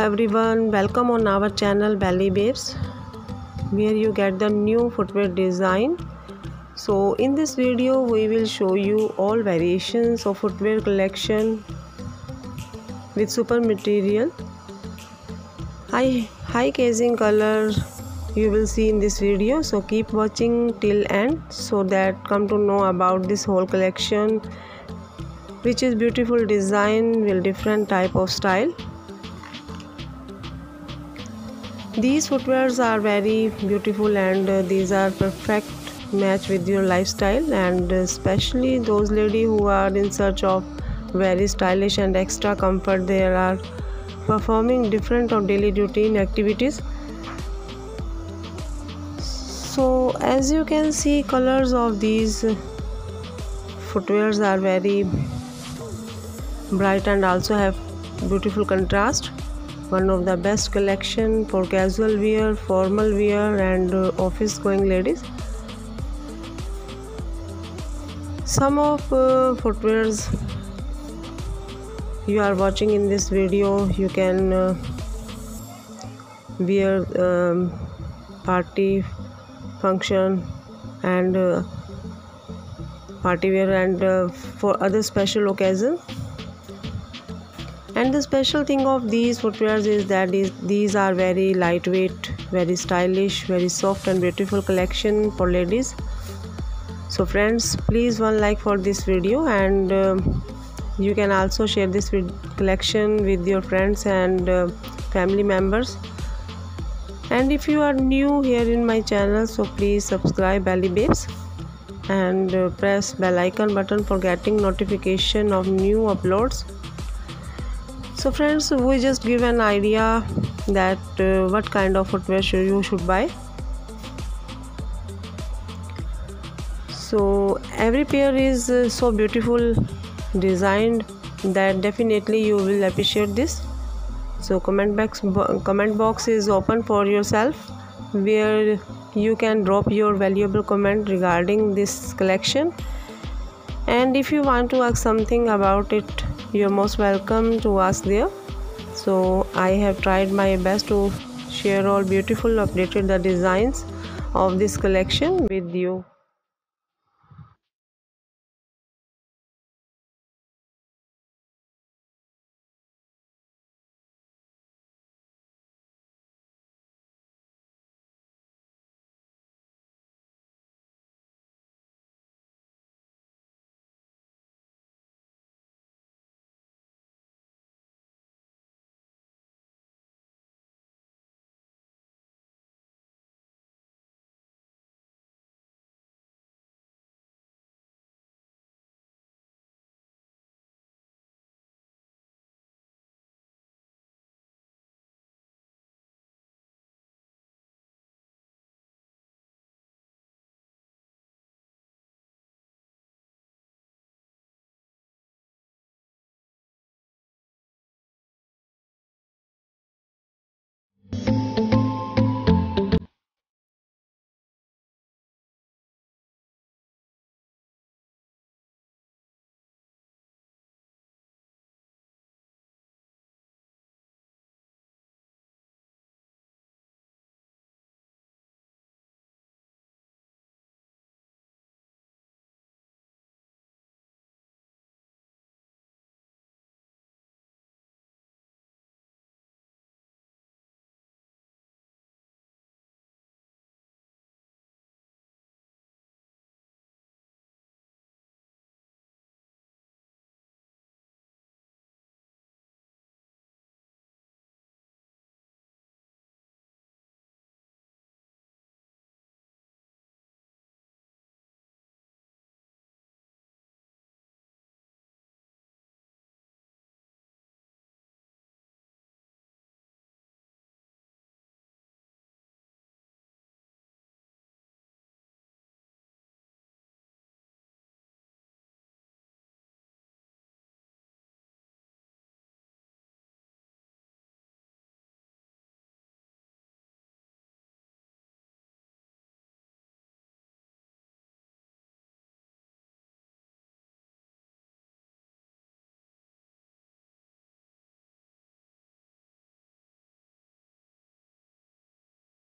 everyone, welcome on our channel Belly Babes, where you get the new footwear design. So in this video we will show you all variations of footwear collection with super material, high casing color you will see in this video. So keep watching till end so that come to know about this whole collection, which is beautiful design with different type of style. These footwears are very beautiful and these are perfect match with your lifestyle, and especially those ladies who are in search of very stylish and extra comfort. They are performing different or daily routine activities. So as you can see, colors of these footwears are very bright and also have beautiful contrast. One of the best collection for casual wear, formal wear and office going ladies. Some of footwears you are watching in this video, you can wear party function and party wear and for other special occasion. And the special thing of these footwears is that these are very lightweight, very stylish, very soft and beautiful collection for ladies. So friends, please one like for this video, and you can also share this collection with your friends and family members. And if you are new here in my channel, so please subscribe Belly Babes and press bell icon button for getting notification of new uploads. So friends, we just give an idea that what kind of footwear you should buy. So every pair is so beautiful designed that definitely you will appreciate this. So comment box is open for yourself, where you can drop your valuable comment regarding this collection. And if you want to ask something about it, you're most welcome to ask there. So I have tried my best to share all beautiful updated the designs of this collection with you.